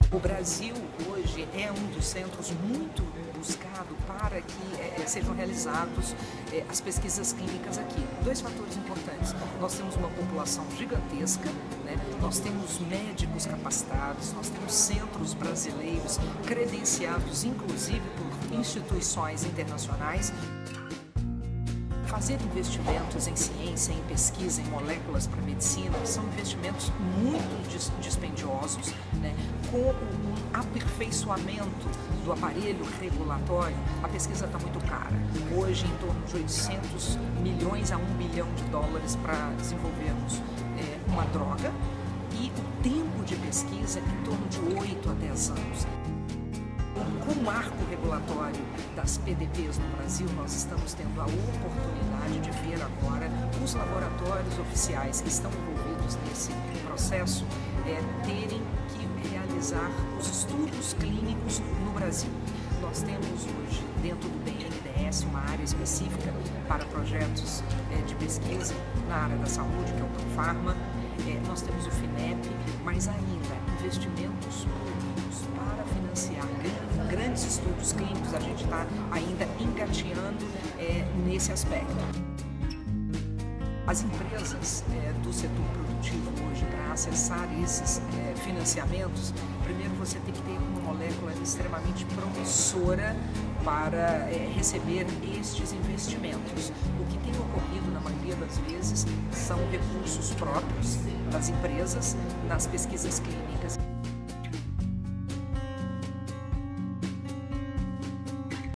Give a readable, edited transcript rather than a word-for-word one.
O Brasil hoje é um dos centros muito buscado para que sejam realizados as pesquisas clínicas aqui. Dois fatores importantes: nós temos uma população gigantesca, né? Nós temos médicos capacitados, nós temos centros brasileiros credenciados, inclusive por instituições internacionais. Fazer investimentos em ciência, em pesquisa, em moléculas para medicina, são investimentos muito dispendiosos, né? Com um aperfeiçoamento do aparelho regulatório, a pesquisa está muito cara. Hoje, em torno de 800 milhões a 1 bilhão de dólares para desenvolvermos uma droga, e o tempo de pesquisa em torno de 8 a 10 anos. Com o marco regulatório das PDPs no Brasil, nós estamos tendo a oportunidade de ver agora os laboratórios oficiais que estão envolvidos nesse processo terem que realizar os estudos clínicos no Brasil. Nós temos hoje, dentro do BNDES, uma área específica para projetos de pesquisa na área da saúde, que é o Profarma. Nós temos o FINEP, mas ainda investimentos públicos para financiar grandes estudos clínicos. A gente está ainda engateando nesse aspecto. As empresas do setor produtivo hoje, para acessar esses financiamentos, primeiro você tem que ter uma molécula extremamente promissora para receber estes investimentos. O que tem ocorrido na maioria das vezes são recursos próprios das empresas nas pesquisas clínicas.